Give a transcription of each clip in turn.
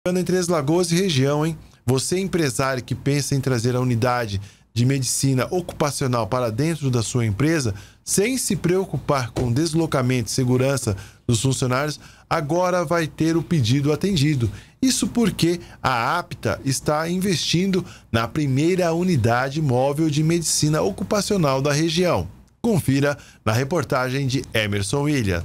Em Três Lagoas e região, hein? Você, empresário que pensa em trazer a unidade de medicina ocupacional para dentro da sua empresa, sem se preocupar com deslocamento e segurança dos funcionários, agora vai ter o pedido atendido. Isso porque a Apta está investindo na primeira unidade móvel de medicina ocupacional da região. Confira na reportagem de Emerson William.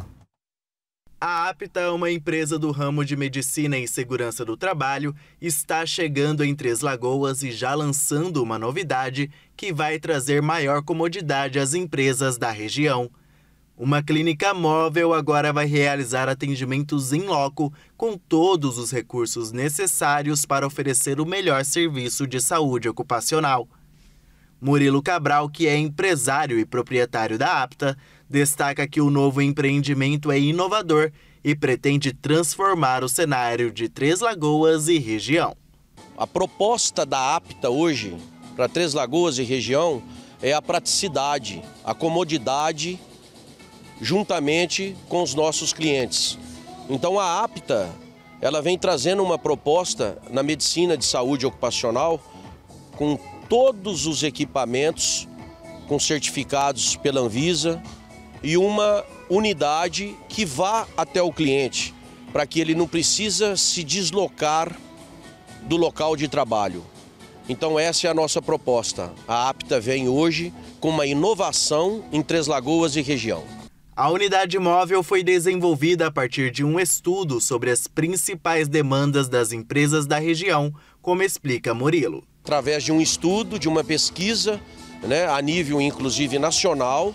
A Apta é uma empresa do ramo de medicina e segurança do trabalho, está chegando em Três Lagoas e já lançando uma novidade que vai trazer maior comodidade às empresas da região. Uma clínica móvel agora vai realizar atendimentos em loco com todos os recursos necessários para oferecer o melhor serviço de saúde ocupacional. Murilo Cabral, que é empresário e proprietário da Apta, destaca que o novo empreendimento é inovador e pretende transformar o cenário de Três Lagoas e região. A proposta da Apta hoje para Três Lagoas e região é a praticidade, a comodidade, juntamente com os nossos clientes. Então a Apta, ela vem trazendo uma proposta na medicina de saúde ocupacional com todos os equipamentos com certificados pela Anvisa e uma unidade que vá até o cliente, para que ele não precisa se deslocar do local de trabalho. Então essa é a nossa proposta. A Apta vem hoje com uma inovação em Três Lagoas e região. A unidade móvel foi desenvolvida a partir de um estudo sobre as principais demandas das empresas da região, como explica Murilo. Através de um estudo, de uma pesquisa, a nível inclusive nacional,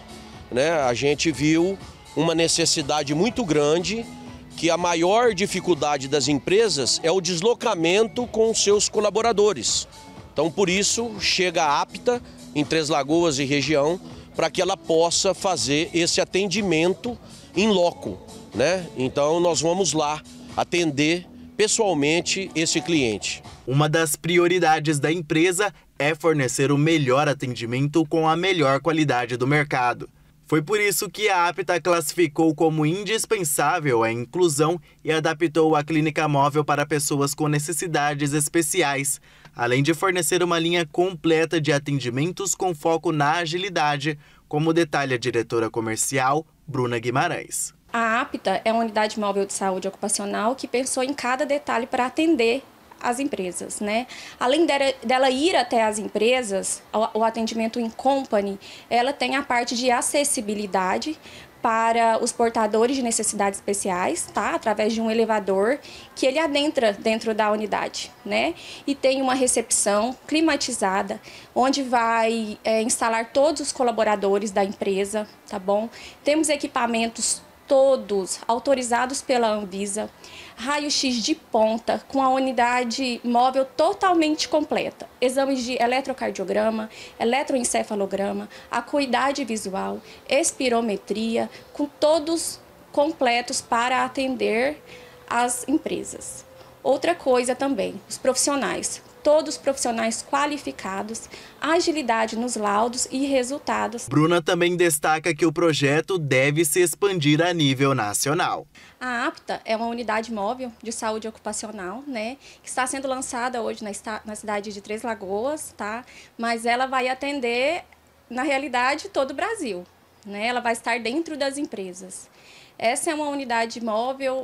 a gente viu uma necessidade muito grande, que a maior dificuldade das empresas é o deslocamento com os seus colaboradores. Então, por isso, chega a Apta em Três Lagoas e região, para que ela possa fazer esse atendimento em loco. Então, nós vamos lá atender pessoalmente esse cliente. Uma das prioridades da empresa é fornecer o melhor atendimento com a melhor qualidade do mercado. Foi por isso que a Apta classificou como indispensável a inclusão e adaptou a clínica móvel para pessoas com necessidades especiais, além de fornecer uma linha completa de atendimentos com foco na agilidade, como detalha a diretora comercial, Bruna Guimarães. A Apta é uma unidade móvel de saúde ocupacional que pensou em cada detalhe para atender as empresas, Além dela ir até as empresas, o atendimento em company, ela tem a parte de acessibilidade para os portadores de necessidades especiais, através de um elevador que ele adentra dentro da unidade, E tem uma recepção climatizada, onde vai instalar todos os colaboradores da empresa, tá bom? Temos equipamentos todos autorizados pela Anvisa, raio-x de ponta, com a unidade móvel totalmente completa. Exames de eletrocardiograma, eletroencefalograma, acuidade visual, espirometria, com todos completos para atender as empresas. Outra coisa também, os profissionais. Todos profissionais qualificados, agilidade nos laudos e resultados. Bruna também destaca que o projeto deve se expandir a nível nacional. A Apta é uma unidade móvel de saúde ocupacional, que está sendo lançada hoje na cidade de Três Lagoas, Mas ela vai atender, na realidade, todo o Brasil, Ela vai estar dentro das empresas. Essa é uma unidade móvel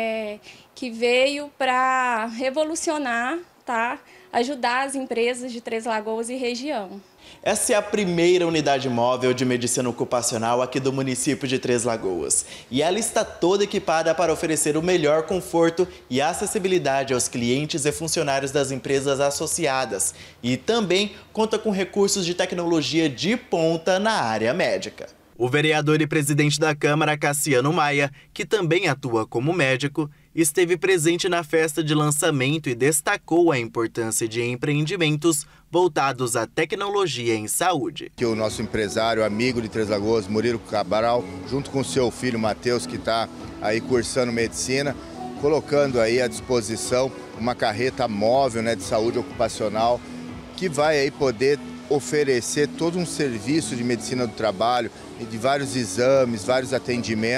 que veio para revolucionar, ajudar as empresas de Três Lagoas e região. Essa é a primeira unidade móvel de medicina ocupacional aqui do município de Três Lagoas. E ela está toda equipada para oferecer o melhor conforto e acessibilidade aos clientes e funcionários das empresas associadas. E também conta com recursos de tecnologia de ponta na área médica. O vereador e presidente da Câmara, Cassiano Maia, que também atua como médico, esteve presente na festa de lançamento e destacou a importância de empreendimentos voltados à tecnologia em saúde. Que o nosso empresário, amigo de Três Lagoas, Murilo Cabral, junto com seu filho Matheus, que está aí cursando medicina, colocando aí à disposição uma carreta móvel de saúde ocupacional, que vai aí poder oferecer todo um serviço de medicina do trabalho, de vários exames, vários atendimentos,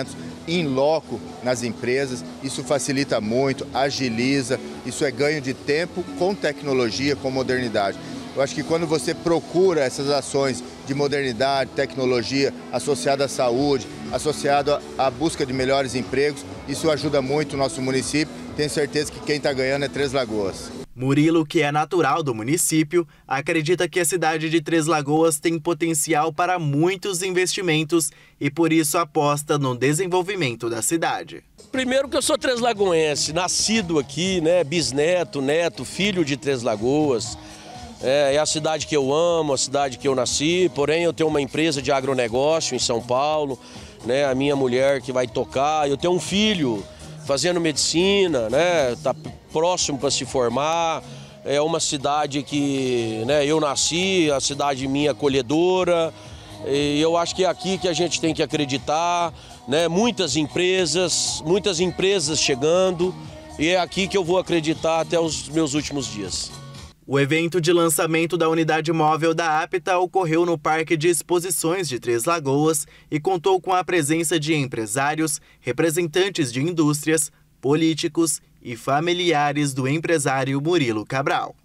in loco nas empresas. Isso facilita muito, agiliza, isso é ganho de tempo com tecnologia, com modernidade. Eu acho que quando você procura essas ações de modernidade, tecnologia, associada à saúde, associado à busca de melhores empregos, isso ajuda muito o nosso município. Tenho certeza que quem está ganhando é Três Lagoas. Murilo, que é natural do município, acredita que a cidade de Três Lagoas tem potencial para muitos investimentos e por isso aposta no desenvolvimento da cidade. Primeiro que eu sou treslagoense, nascido aqui, né, bisneto, neto, filho de Três Lagoas. É a cidade que eu amo, a cidade que eu nasci, porém eu tenho uma empresa de agronegócio em São Paulo, né, a minha mulher que vai tocar, eu tenho um filho fazendo medicina, né, tá próximo para se formar, é uma cidade que, né, eu nasci, a cidade minha acolhedora, e eu acho que é aqui que a gente tem que acreditar, né, muitas empresas chegando, e é aqui que eu vou acreditar até os meus últimos dias. O evento de lançamento da unidade móvel da Apta ocorreu no Parque de Exposições de Três Lagoas e contou com a presença de empresários, representantes de indústrias, políticos e familiares do empresário Murilo Cabral.